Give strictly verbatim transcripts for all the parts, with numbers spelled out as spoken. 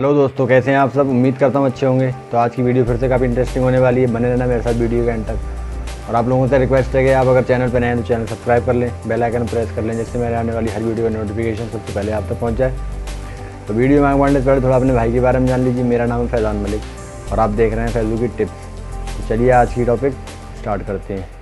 Hello दोस्तों, कैसे हैं आप सब। उम्मीद करता हूँ अच्छे होंगे। तो आज की वीडियो फिर से काफ़ी इंटरेस्टिंग होने वाली है। बने रहना मेरे साथ वीडियो के एंड तक। और आप लोगों से रिक्वेस्ट है कि आप अगर चैनल पर नए हैं तो चैनल सब्सक्राइब कर लें, बेल आइकन प्रेस कर लें, जिससे मेरे आने वाली हर वीडियो का नोटिफिकेशन सबसे पहले आप तक पहुँच जाए। तो वीडियो में आगे बढ़ने से पहले थोड़ा अपने भाई के बारे में जान लीजिए। मेरा नाम है फैज़ान मलिक और आप देख रहे हैं फैज़ू की टिप्स। तो चलिए आज की टॉपिक स्टार्ट करते हैं।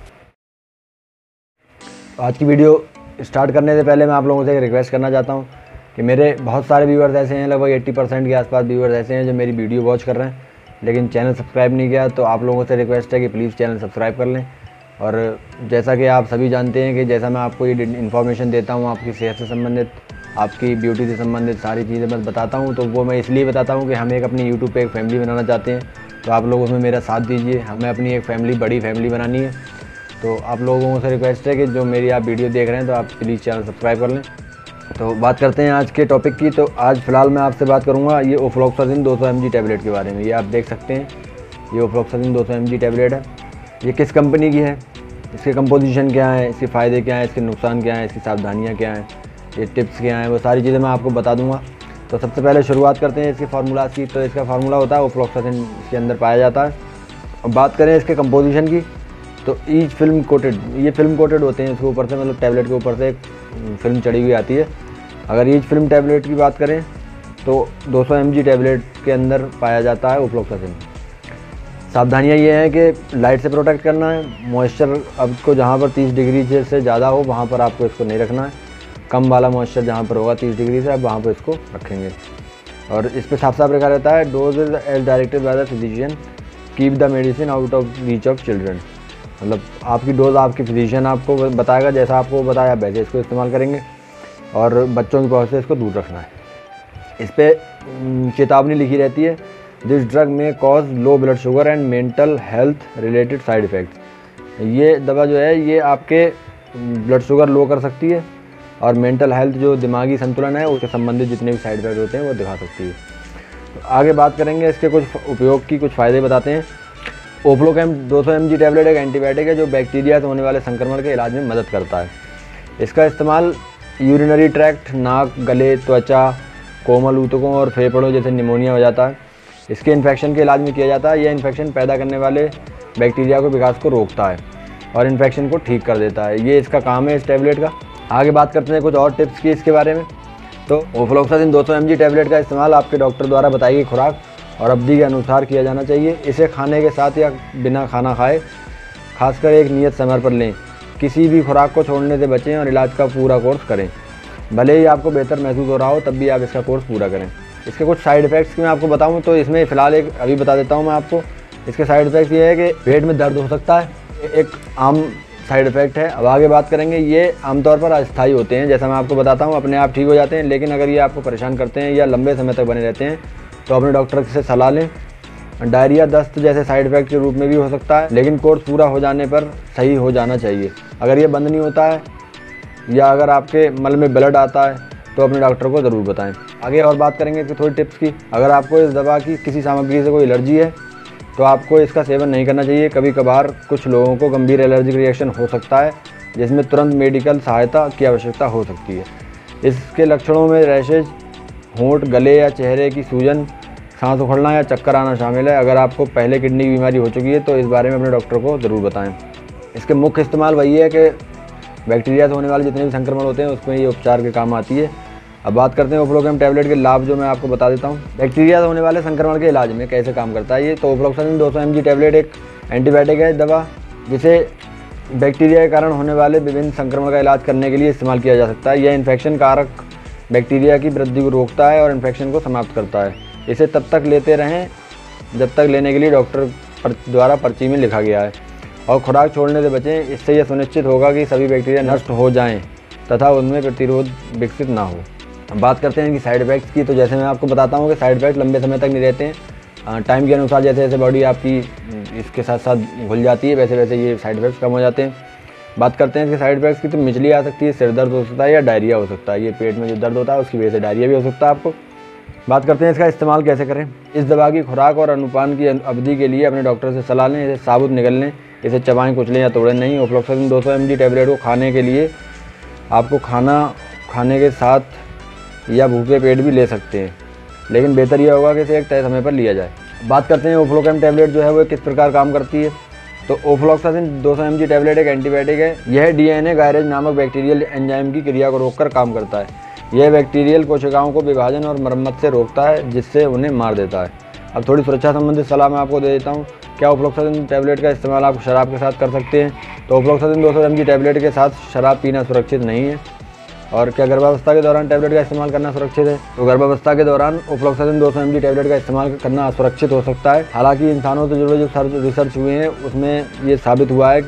आज की वीडियो स्टार्ट करने से पहले मैं आप लोगों से एक रिक्वेस्ट करना चाहता हूँ कि मेरे बहुत सारे व्यूअर्स ऐसे हैं, लगभग अस्सी परसेंट के आसपास व्यूअर्स ऐसे हैं जो मेरी वीडियो वॉच कर रहे हैं लेकिन चैनल सब्सक्राइब नहीं किया। तो आप लोगों से रिक्वेस्ट है कि प्लीज़ चैनल सब्सक्राइब कर लें। और जैसा कि आप सभी जानते हैं कि जैसा मैं आपको ये इन्फॉर्मेशन देता हूँ, आपकी सेहत से संबंधित, आपकी ब्यूटी से संबंधित सारी चीज़ें मैं बताता हूँ, तो वो मैं इसलिए बताता हूँ कि हम एक अपनी यूट्यूब पर एक फैमिली बनाना चाहते हैं। तो आप लोग उसमें मेरा साथ दीजिए। हमें अपनी एक फैमिली, बड़ी फैमिली बनानी है। तो आप लोगों से रिक्वेस्ट है कि जो मेरी आप वीडियो देख रहे हैं तो आप प्लीज़ चैनल सब्सक्राइब कर लें। तो बात करते हैं आज के टॉपिक की। तो आज फ़िलहाल मैं आपसे बात करूंगा ये ओफ्लॉक्सासिन दो सौ एम जी टैबलेट के बारे में। ये आप देख सकते हैं, ये ओफ्लॉक्सासिन दो सौ एम जी टैबलेट है। ये किस कंपनी की है, इसके कंपोजिशन क्या है, इसके फ़ायदे क्या हैं, इसके नुकसान क्या हैं, इसकी सावधानियाँ क्या हैं, ये टिप्स क्या हैं, वो सारी चीज़ें मैं आपको बता दूँगा। तो सबसे पहले शुरुआत करते हैं इसके फार्मूला की। तो इसका फार्मूला होता है ओफ्लॉक्सासिन, इसके अंदर पाया जाता है। और बात करें इसके कंपोजिशन की, तो ईच फिल्म कोटेड, ये फिल्म कोटेड होते हैं इसके ऊपर से, मतलब टैबलेट के ऊपर से एक फिल्म चढ़ी हुई आती है। अगर ईच फिल्म टैबलेट की बात करें तो दो सौ एम जी टैबलेट के अंदर पाया जाता है ओफ्लॉक्सासिन। सावधानियाँ ये हैं कि लाइट से प्रोटेक्ट करना है, मॉइस्चर आपको जहाँ पर तीस डिग्री से ज़्यादा हो वहाँ पर आपको इसको नहीं रखना है। कम वाला मॉइस्चर जहाँ पर होगा तीस डिग्री से, आप वहाँ पर इसको रखेंगे। और इस पर साफ साफ लिखा रहता है, dose is as directed by the physician, keep the medicine out of reach of children. मतलब आपकी डोज आपकी फिजिशियन आपको बताएगा, जैसा आपको बताया वैसे इसको इस्तेमाल करेंगे और बच्चों की पहुँच से इसको दूर रखना है। इस पर चेतावनी लिखी रहती है, this drug may cause low blood sugar and mental health related side effect. ये दवा जो है ये आपके ब्लड शुगर लो कर सकती है और मेंटल हेल्थ, जो दिमागी संतुलन है, उसके संबंधित जितने भी साइड इफ़ेक्ट होते हैं वो दिखा सकती है। तो आगे बात करेंगे इसके कुछ उपयोग की, कुछ फ़ायदे बताते हैं। ओफ्लोकैम दो सौ एम जी टैबलेट एक एंटीबायोटिक है जो बैक्टीरिया से होने वाले संक्रमण के इलाज में मदद करता है। इसका इस्तेमाल यूरिनरी ट्रैक्ट, नाक, गले, त्वचा, कोमल ऊतकों और फेफड़ों जैसे निमोनिया हो जाता है, इसके इन्फेक्शन के इलाज में किया जाता है। यह इन्फेक्शन पैदा करने वाले बैक्टीरिया को विकास को रोकता है और इन्फेक्शन को ठीक कर देता है। ये इसका काम है इस टैबलेट का। आगे बात करते हैं कुछ और टिप्स की इसके बारे में। तो ओफ्लॉक्सासिन दो सौ एम जी टैबलेट का इस्तेमाल आपके डॉक्टर द्वारा बताई गई खुराक और अवधि के अनुसार किया जाना चाहिए। इसे खाने के साथ या बिना खाना खाए, खासकर एक नियत समय पर लें। किसी भी खुराक को छोड़ने से बचें और इलाज का पूरा कोर्स करें। भले ही आपको बेहतर महसूस हो रहा हो तब भी आप इसका कोर्स पूरा करें। इसके कुछ साइड इफ़ेक्ट्स की मैं आपको बताऊं तो इसमें फ़िलहाल एक अभी बता देता हूं मैं आपको। इसके साइड इफ़ेक्ट्स ये है कि पेट में दर्द हो सकता है, एक आम साइड इफ़ेक्ट है। अब आगे बात करेंगे, ये आमतौर पर अस्थायी होते हैं, जैसा मैं आपको बताता हूँ, अपने आप ठीक हो जाते हैं। लेकिन अगर ये आपको परेशान करते हैं या लंबे समय तक बने रहते हैं तो अपने डॉक्टर से सलाह लें। डायरिया, दस्त जैसे साइड इफ़ेक्ट के रूप में भी हो सकता है, लेकिन कोर्स पूरा हो जाने पर सही हो जाना चाहिए। अगर ये बंद नहीं होता है या अगर आपके मल में ब्लड आता है तो अपने डॉक्टर को ज़रूर बताएं। आगे और बात करेंगे इसकी थोड़ी टिप्स की। अगर आपको इस दवा की किसी सामग्री से कोई एलर्जी है तो आपको इसका सेवन नहीं करना चाहिए। कभी कभार कुछ लोगों को गंभीर एलर्जिक रिएक्शन हो सकता है जिसमें तुरंत मेडिकल सहायता की आवश्यकता हो सकती है। इसके लक्षणों में रैशेज, होंठ, गले या चेहरे की सूजन, सांस उखड़ना या चक्कर आना शामिल है। अगर आपको पहले किडनी की बीमारी हो चुकी है तो इस बारे में अपने डॉक्टर को ज़रूर बताएं। इसके मुख्य इस्तेमाल वही है कि बैक्टीरिया से होने वाले जितने भी संक्रमण होते हैं उसमें ये उपचार के काम आती है। अब बात करते हैं ओफ्लोकैम टैबलेट के लाभ, जो मैं आपको बता देता हूँ। बैक्टीरिया से होने वाले संक्रमण के इलाज में कैसे काम करता है ये। तो ओफ्लॉक्सासिन दो सौ एम जी टैबलेट एक एंटीबायोटिक है दवा, जिसे बैक्टीरिया के कारण होने वाले विभिन्न संक्रमण का इलाज करने के लिए इस्तेमाल किया जा सकता है। यह इन्फेक्शन कारक बैक्टीरिया की वृद्धि को रोकता है और इन्फेक्शन को समाप्त करता है। इसे तब तक लेते रहें जब तक लेने के लिए डॉक्टर द्वारा पर्ची में लिखा गया है और खुराक छोड़ने से बचें। इससे यह सुनिश्चित होगा कि सभी बैक्टीरिया नष्ट हो जाएं तथा उनमें प्रतिरोध विकसित ना हो। अब बात करते हैं इनकी साइड इफ़ेक्ट्स की। तो जैसे मैं आपको बताता हूँ कि साइड इफ़ेक्ट लंबे समय तक नहीं रहते हैं। टाइम के अनुसार जैसे जैसे बॉडी आपकी इसके साथ साथ घुल जाती है वैसे वैसे ये साइड इफ़ेक्ट्स कम हो जाते हैं। बात करते हैं इसके साइड इफ़ेक्ट्स की। तो मिचली आ सकती है, सिर दर्द हो सकता है या डायरिया हो सकता है। ये पेट में जो दर्द होता है उसकी वजह से डायरिया भी हो सकता है आपको। बात करते हैं इसका इस्तेमाल कैसे करें। इस दवा की खुराक और अनुपान की अवधि के लिए अपने डॉक्टर से सलाह लें। इसे साबुत निगल लें, इसे चबाएं, कुचलें या तोड़ें नहीं। ओफ्लॉक्सासिन दो सौ एम जी टैबलेट को खाने के लिए आपको खाना खाने के साथ या भूखे पेट भी ले सकते हैं। लेकिन बेहतर यह होगा कि इसे एक तय समय पर लिया जाए। बात करते हैं ओफ्लोकेम टैबलेट जो है वो किस प्रकार काम करती है। तो ओफ्लॉक्सासिन दो सौ एम जी टैबलेट एक एंटीबायोटिक है। यह डीएनए गायरेज नामक बैक्टीरियल एंजाइम की क्रिया को रोककर काम करता है। यह बैक्टीरियल कोशिकाओं को विभाजन और मरम्मत से रोकता है, जिससे उन्हें मार देता है। अब थोड़ी सुरक्षा संबंधित सलाह मैं आपको दे देता हूँ। क्या ओफ्लॉक्सासिन टैबलेट का इस्तेमाल आप शराब के साथ कर सकते हैं? तो ओफ्लॉक्सासिन दो सौ एम जी टैबलेट के साथ शराब पीना सुरक्षित नहीं है। और क्या गर्भावस्था के दौरान टैबलेट का इस्तेमाल करना सुरक्षित है? तो गर्भावस्था के दौरान ओफ्लॉक्सासिन दो सौ एम जी टैबलेट का इस्तेमाल करना असुरक्षित हो सकता है। हालांकि इंसानों से जुड़े जो रिसर्च हुए हैं उसमें ये साबित हुआ है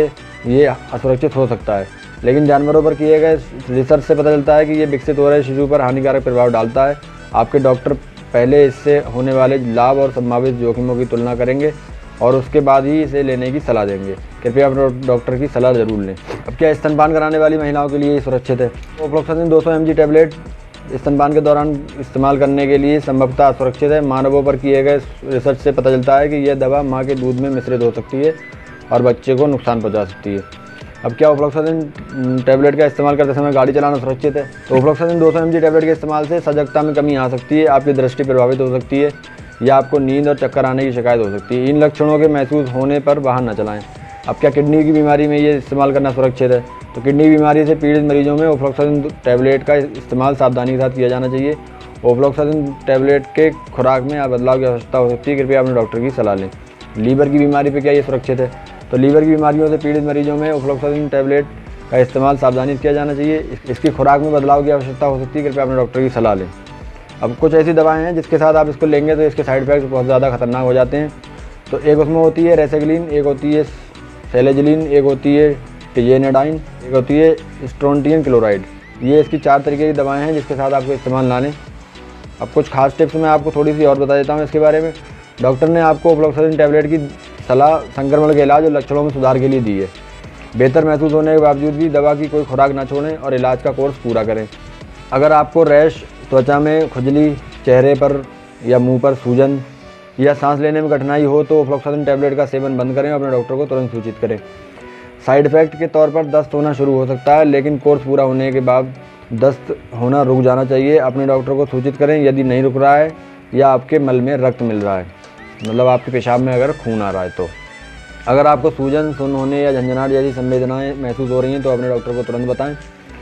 कि ये असुरक्षित हो सकता है, लेकिन जानवरों पर किए गए रिसर्च से पता चलता है कि ये विकसित हो रहे शिशु पर हानिकारक प्रभाव डालता है। आपके डॉक्टर पहले इससे होने वाले लाभ और संभावित जोखिमों की तुलना करेंगे और उसके बाद ही इसे लेने की सलाह देंगे। कृपया अपने डॉक्टर की सलाह जरूर लें। अब क्या स्तनपान कराने वाली महिलाओं के लिए सुरक्षित है? ओफ्लॉक्सासिन दो सौ एम जी टैबलेट स्तनपान के दौरान इस्तेमाल करने के लिए संभवतः असुरक्षित है। मानवों पर किए गए रिसर्च से पता चलता है कि यह दवा माँ के दूध में मिश्रित हो सकती है और बच्चे को नुकसान पहुँचा सकती है। अब क्या ओफ्लॉक्सासिन टैबलेट का इस्तेमाल करते समय गाड़ी चलाना सुरक्षित है? तो ओफ्लॉक्सासिन दो सौ एम जी टैबलेट के इस्तेमाल से सजगता में कमी आ सकती है, आपकी दृष्टि प्रभावित हो सकती है या आपको नींद और चक्कर आने की शिकायत हो सकती है। इन लक्षणों के महसूस होने पर वाहन न चलाएं। अब क्या किडनी की बीमारी में ये इस्तेमाल करना सुरक्षित है? तो किडनी बीमारी से पीड़ित मरीजों में ओफ्लॉक्सासिन टैबलेट का इस्तेमाल सावधानी के साथ किया जाना चाहिए। ओफ्लॉक्सासिन टैबलेट के खुराक में बदलाव की आवश्यकता हो सकती है, कृपया अपने डॉक्टर की सलाह लें। लीवर की बीमारी पर क्या ये सुरक्षित है? तो लीवर की बीमारियों से पीड़ित मरीजों में ओफ्लॉक्सासिन टैबलेट का इस्तेमाल सावधानी से किया जाना चाहिए। इसकी खुराक में बदलाव की आवश्यकता हो सकती है, कृपया अपने डॉक्टर की सलाह लें। अब कुछ ऐसी दवाएं हैं जिसके साथ आप इसको लेंगे तो इसके साइड इफेक्ट्स बहुत ज़्यादा खतरनाक हो जाते हैं। तो एक उसमें होती है रेसेग्लिन, एक होती है सेलेजिलिन, एक होती है टिजेनेडाइन, एक होती है स्ट्रोंटियन क्लोराइड। ये इसकी चार तरीके की दवाएं हैं जिसके साथ आपको इस्तेमाल ना लें। अब कुछ खास टिप्स मैं आपको थोड़ी सी और बता देता हूँ इसके बारे में। डॉक्टर ने आपको ओफ्लॉक्सासिन टैबलेट की सलाह संक्रमण के इलाज और लक्षणों में सुधार के लिए दी है। बेहतर महसूस होने के बावजूद भी दवा की कोई खुराक ना छोड़ें और इलाज का कोर्स पूरा करें। अगर आपको रैश, त्वचा में खुजली, चेहरे पर या मुंह पर सूजन या सांस लेने में कठिनाई हो तो ओफ्लॉक्सासिन टैबलेट का सेवन बंद करें और अपने डॉक्टर को तुरंत सूचित करें। साइड इफेक्ट के तौर पर दस्त होना शुरू हो सकता है, लेकिन कोर्स पूरा होने के बाद दस्त होना रुक जाना चाहिए। अपने डॉक्टर को सूचित करें यदि नहीं रुक रहा है या आपके मल में रक्त मिल रहा है, मतलब आपके पेशाब में अगर खून आ रहा है। तो अगर आपको सूजन, सुन्न होने या झंझनाहट जैसी संवेदनाएं महसूस हो रही हैं तो अपने डॉक्टर को तुरंत बताएं।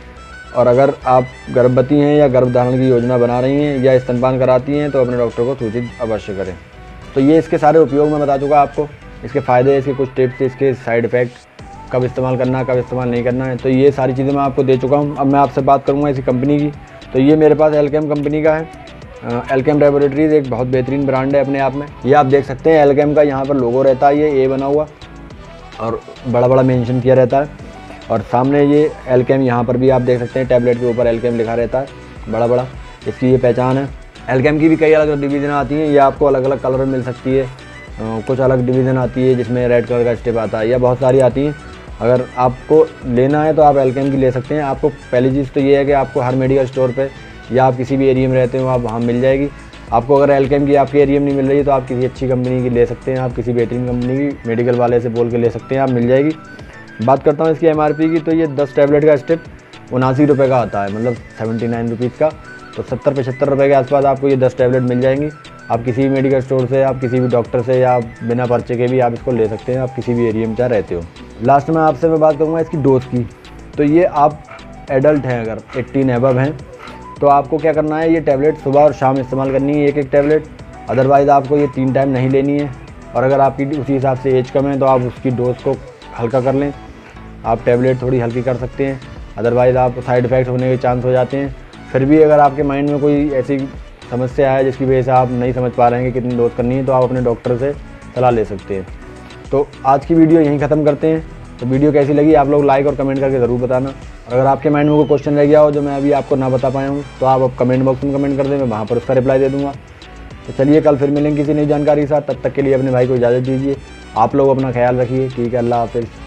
और अगर आप गर्भवती हैं या गर्भधारण की योजना बना रही हैं या स्तनपान कराती हैं तो अपने डॉक्टर को सूचित अवश्य करें। तो ये इसके सारे उपयोग मैं बता चुका आपको, इसके फ़ायदे, इसके कुछ टिप्स, इसके साइड इफ़ेक्ट, कब इस्तेमाल करना है, कब इस्तेमाल नहीं करना है। तो ये सारी चीज़ें मैं आपको दे चुका हूँ। अब मैं आपसे बात करूँगा इसी कंपनी की। तो ये मेरे पास एल्केम कंपनी का है। एल्केम लैबोरेटरीज एक बहुत बेहतरीन ब्रांड है अपने आप में। ये आप देख सकते हैं एल्केम का यहाँ पर लोगो रहता है, ये ए बना हुआ और बड़ा बड़ा मेंशन किया रहता है। और सामने ये एल्केम यहाँ पर भी आप देख सकते हैं, टैबलेट के ऊपर एल्केम लिखा रहता है बड़ा बड़ा, इसकी ये पहचान है। एल्केम की भी कई अलग अलग डिवीज़न आती हैं, ये आपको अलग अलग कलर में मिल सकती है। कुछ अलग डिवीज़न आती है जिसमें रेड कलर का स्टेप आता है, या बहुत सारी आती हैं। अगर आपको लेना है तो आप एल्केम की ले सकते हैं। आपको पहली चीज़ तो ये है कि आपको हर मेडिकल स्टोर पे या आप किसी भी एरिया में रहते हो आप वहाँ मिल जाएगी। आपको अगर एल्केम की आपके एरिया में नहीं मिल रही तो आप किसी अच्छी कंपनी की ले सकते हैं, आप किसी बेहतरीन कंपनी की मेडिकल वाले से बोल के ले सकते हैं, आप मिल जाएगी। बात करता हूँ इसकी एम आर पी की, तो ये दस टैबलेट का स्टेप उनासी रुपये का आता है, मतलब सेवेंटी नाइन रुपीज़ का। तो सत्तर पचहत्तर रुपये के आसपास आपको ये दस टैबलेट मिल जाएंगी। आप किसी भी मेडिकल स्टोर से, आप किसी भी डॉक्टर से या बिना पर्चे के भी आप इसको ले सकते हैं, आप किसी भी एरिया में जहाँ रहते हो। लास्ट में आपसे मैं बात करूँगा इसकी डोज की। तो ये आप एडल्ट हैं, अगर एट्टीन एबव हैं तो आपको क्या करना है, ये टैबलेट सुबह और शाम इस्तेमाल करनी है, एक एक टैबलेट। अदरवाइज़ आपको ये तीन टाइम नहीं लेनी है। और अगर आपकी उसी हिसाब से एज कम है तो आप उसकी डोज को हल्का कर लें, आप टैबलेट थोड़ी हल्की कर सकते हैं। अदरवाइज़ आप साइड इफ़ेक्ट होने के चांस हो जाते हैं। फिर भी अगर आपके माइंड में कोई ऐसी समस्या है जिसकी वजह से आप नहीं समझ पा रहे हैं कि कितनी डोज करनी है, तो आप अपने डॉक्टर से सलाह ले सकते हैं। तो आज की वीडियो यहीं ख़त्म करते हैं। तो वीडियो कैसी लगी आप लोग लाइक और कमेंट करके ज़रूर बताना। और अगर आपके माइंड में कोई क्वेश्चन रह गया हो जो मैं अभी आपको ना बता पाया हूँ तो आप अब कमेंट बॉक्स में कमेंट कर दें, मैं वहाँ पर उसका रिप्लाई दे दूँगा। तो चलिए कल फिर मिलेंगे किसी नई जानकारी के साथ, तब तक के लिए अपने भाई को इजाज़त दीजिए। आप लोग अपना ख्याल रखिए। ठीक है, अल्लाह हाफ़िज़।